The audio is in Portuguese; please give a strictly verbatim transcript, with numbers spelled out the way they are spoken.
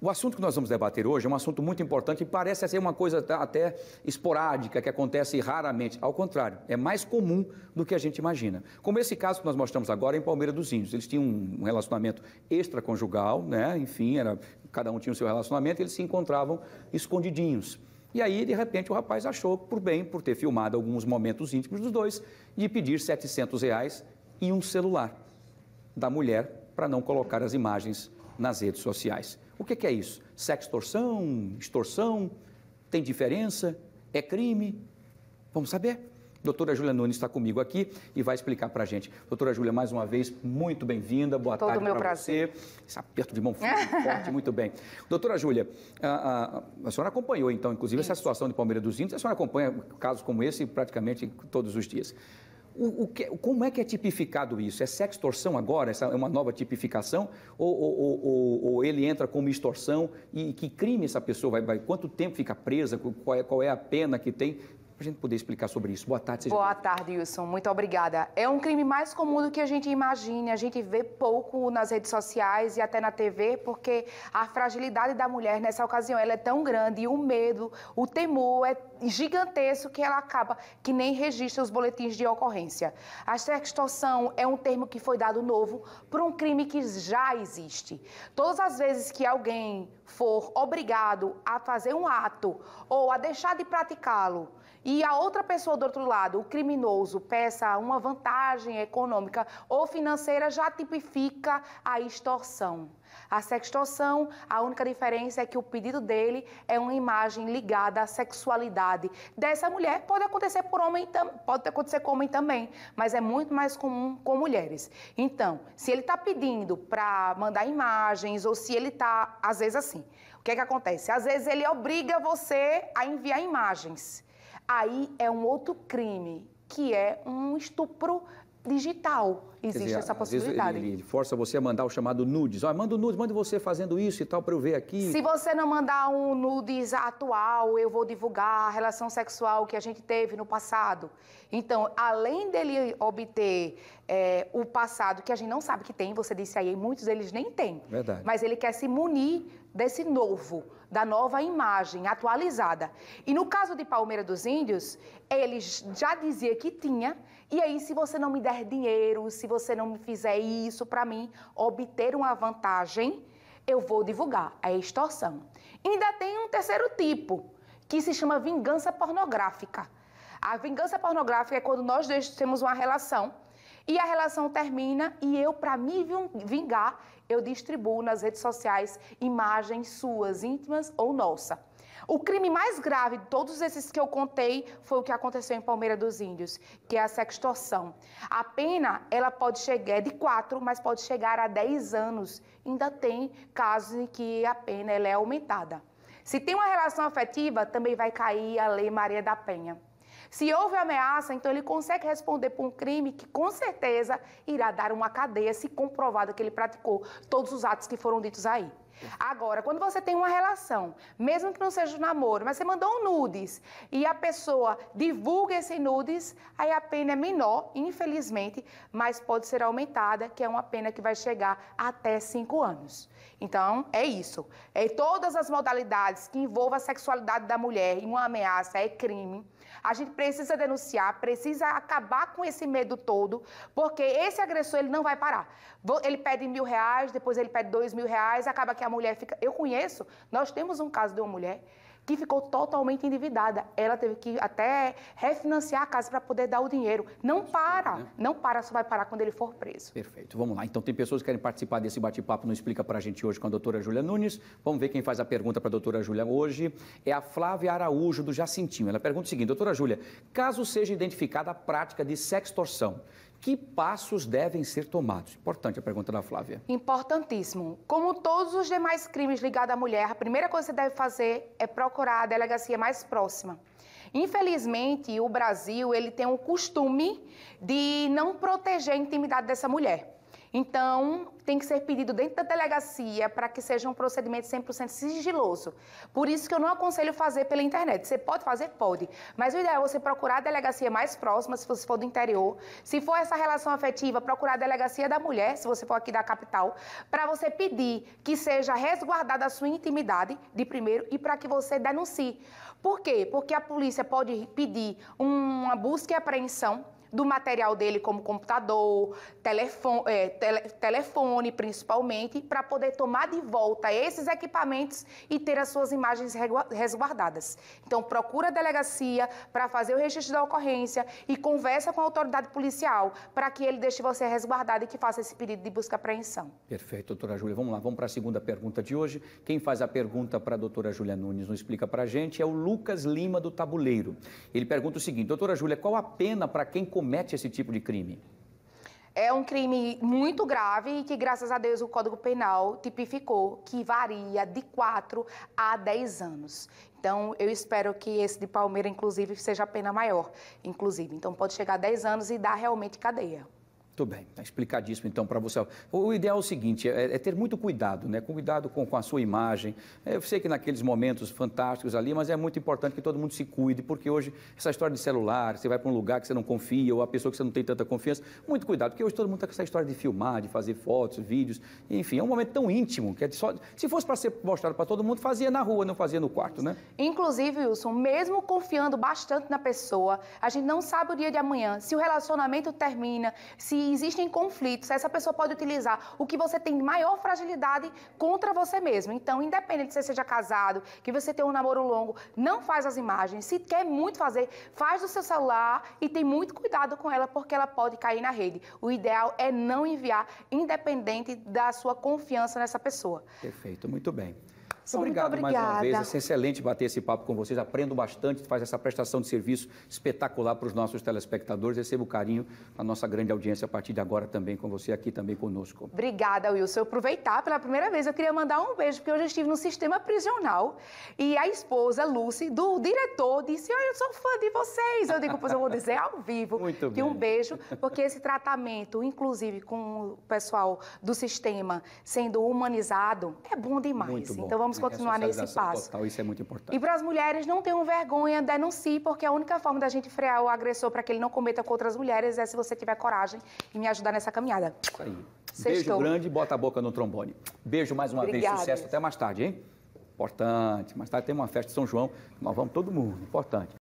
O assunto que nós vamos debater hoje é um assunto muito importante e parece ser uma coisa até esporádica, que acontece raramente. Ao contrário, é mais comum do que a gente imagina. Como esse caso que nós mostramos agora em Palmeira dos Índios. Eles tinham um relacionamento extraconjugal, né? Enfim, era, cada um tinha o seu relacionamento e eles se encontravam escondidinhos. E aí, de repente, o rapaz achou por bem, por ter filmado alguns momentos íntimos dos dois, de pedir setecentos reais e um celular da mulher para não colocar as imagens nas redes sociais. O que que é isso? Sextorção? Extorsão? Tem diferença? É crime? Vamos saber. Doutora Júlia Nunes está comigo aqui e vai explicar para a gente. Doutora Júlia, mais uma vez, muito bem-vinda. Boa Todo tarde para você. Esse aperto de mão firme, forte, muito bem. Doutora Júlia, a, a, a senhora acompanhou, então, inclusive, Isso. essa situação de Palmeira dos Índios. A senhora acompanha casos como esse praticamente todos os dias. O, o que, como é que é tipificado isso? É sextorção agora? Essa é uma nova tipificação? Ou, ou, ou, ou ele entra como extorsão? E que crime essa pessoa vai... vai quanto tempo fica presa? Qual é, qual é a pena que tem? Para a gente poder explicar sobre isso. Boa tarde. Seja Boa tarde, Wilson. Muito obrigada. É um crime mais comum do que a gente imagina. A gente vê pouco nas redes sociais e até na T V, porque a fragilidade da mulher nessa ocasião ela é tão grande e o medo, o temor é gigantesco que ela acaba que nem registra os boletins de ocorrência. A sextorção é um termo que foi dado novo para um crime que já existe. Todas as vezes que alguém for obrigado a fazer um ato ou a deixar de praticá-lo, e a outra pessoa do outro lado, o criminoso, peça uma vantagem econômica ou financeira, já tipifica a extorsão. A sextorção, a única diferença é que o pedido dele é uma imagem ligada à sexualidade dessa mulher. Pode acontecer por homem, pode acontecer com homem também, mas é muito mais comum com mulheres. Então, se ele está pedindo para mandar imagens ou se ele está, às vezes assim, o que é que acontece? Às vezes ele obriga você a enviar imagens. Aí é um outro crime, que é um estupro digital. Existe dizer, essa possibilidade. Ele, ele força você a mandar o chamado nudes. Olha, manda o nudes, manda você fazendo isso e tal para eu ver aqui. Se você não mandar um nudes atual, eu vou divulgar a relação sexual que a gente teve no passado. Então, além dele obter é, o passado, que a gente não sabe que tem, você disse aí, muitos deles nem têm. Verdade. Mas ele quer se munir desse novo, da nova imagem atualizada. E no caso de Palmeira dos Índios, ele já dizia que tinha, e aí se você não me der dinheiro, se você não me fizer isso para mim, obter uma vantagem, eu vou divulgar, é extorsão. Ainda tem um terceiro tipo, que se chama vingança pornográfica. A vingança pornográfica é quando nós dois temos uma relação, e a relação termina e eu, para me vingar, eu distribuo nas redes sociais imagens suas, íntimas ou nossa. O crime mais grave de todos esses que eu contei foi o que aconteceu em Palmeira dos Índios, que é a sextorção. A pena, ela pode chegar, é de quatro, mas pode chegar a dez anos. Ainda tem casos em que a pena ela é aumentada. Se tem uma relação afetiva, também vai cair a Lei Maria da Penha. Se houve ameaça, então ele consegue responder por um crime que, com certeza, irá dar uma cadeia se comprovado que ele praticou todos os atos que foram ditos aí. Agora, quando você tem uma relação, mesmo que não seja um namoro, mas você mandou um nudes e a pessoa divulga esse nudes, aí a pena é menor, infelizmente, mas pode ser aumentada, que é uma pena que vai chegar até cinco anos. Então, é isso. É todas as modalidades que envolvam a sexualidade da mulher e uma ameaça é crime. A gente precisa denunciar, precisa acabar com esse medo todo, porque esse agressor ele não vai parar. Ele pede mil reais, depois ele pede dois mil reais, acaba que a mulher fica... Eu conheço, nós temos um caso de uma mulher que ficou totalmente endividada. Ela teve que até refinanciar a casa para poder dar o dinheiro. Não para, né? Não para, só vai parar quando ele for preso. Perfeito, vamos lá. Então tem pessoas que querem participar desse bate-papo, não explica para a gente hoje com a doutora Júlia Nunes. Vamos ver quem faz a pergunta para a doutora Júlia hoje. É a Flávia Araújo, do Jacintinho. Ela pergunta o seguinte: doutora Júlia, caso seja identificada a prática de sextorção, que passos devem ser tomados? Importante a pergunta da Flávia. Importantíssimo. Como todos os demais crimes ligados à mulher, a primeira coisa que você deve fazer é procurar a delegacia mais próxima. Infelizmente, o Brasil ele tem um costume de não proteger a intimidade dessa mulher. Então, tem que ser pedido dentro da delegacia para que seja um procedimento cem por cento sigiloso. Por isso que eu não aconselho fazer pela internet. Você pode fazer? Pode. Mas o ideal é você procurar a delegacia mais próxima, se você for do interior. Se for essa relação afetiva, procurar a delegacia da mulher, se você for aqui da capital, para você pedir que seja resguardada a sua intimidade, de primeiro, e para que você denuncie. Por quê? Porque a polícia pode pedir uma busca e apreensão do material dele, como computador, telefone, é, tele, telefone principalmente, para poder tomar de volta esses equipamentos e ter as suas imagens resguardadas. Então, procura a delegacia para fazer o registro da ocorrência e conversa com a autoridade policial para que ele deixe você resguardado e que faça esse pedido de busca e apreensão. Perfeito, doutora Júlia. Vamos lá, vamos para a segunda pergunta de hoje. Quem faz a pergunta para a doutora Júlia Nunes, não explica para a gente, é o Lucas Lima, do Tabuleiro. Ele pergunta o seguinte: doutora Júlia, qual a pena para quem comete esse tipo de crime? É um crime muito grave e que, graças a Deus, o Código Penal tipificou que varia de quatro a dez anos. Então, eu espero que esse de Palmeira, inclusive, seja a pena maior, inclusive. Então, pode chegar a dez anos e dar realmente cadeia. Muito bem, está explicadíssimo então para você. O ideal é o seguinte, é, é ter muito cuidado, né? Cuidado com, com a sua imagem. Eu sei que naqueles momentos fantásticos ali, mas é muito importante que todo mundo se cuide, porque hoje essa história de celular, você vai para um lugar que você não confia, ou a pessoa que você não tem tanta confiança, muito cuidado, porque hoje todo mundo está com essa história de filmar, de fazer fotos, vídeos, enfim, é um momento tão íntimo, que é só, se fosse para ser mostrado para todo mundo, fazia na rua, não fazia no quarto, né? Inclusive, Wilson, mesmo confiando bastante na pessoa, a gente não sabe o dia de amanhã, se o relacionamento termina, se existem conflitos, essa pessoa pode utilizar o que você tem de maior fragilidade contra você mesmo. Então, independente se você seja casado, que você tenha um namoro longo, não faz as imagens. Se quer muito fazer, faz do seu celular e tem muito cuidado com ela, porque ela pode cair na rede. O ideal é não enviar, independente da sua confiança nessa pessoa. Perfeito, muito bem. Sou Obrigado muito mais uma vez, obrigada. é excelente bater esse papo com vocês, aprendo bastante, faz essa prestação de serviço espetacular para os nossos telespectadores, recebo carinho da nossa grande audiência a partir de agora também com você aqui também conosco. Obrigada, Wilson. Eu aproveitar pela primeira vez, eu queria mandar um beijo, porque hoje eu estive no sistema prisional e a esposa, Lucy, do diretor, disse: olha, eu sou fã de vocês. Eu digo, pois eu vou dizer ao vivo Muito que bem. um beijo, porque esse tratamento, inclusive com o pessoal do sistema sendo humanizado, é bom demais. Muito bom. Então vamos continuar nesse passo. Total, isso é muito importante. E para as mulheres, não tenham vergonha, denuncie, porque a única forma da gente frear o agressor para que ele não cometa com outras mulheres é se você tiver coragem e me ajudar nessa caminhada. Isso aí. Sextou. Beijo grande, bota a boca no trombone. Beijo mais uma Obrigada. vez, sucesso, até mais tarde, hein? Importante, mais tarde tem uma festa de São João, nós vamos todo mundo, importante.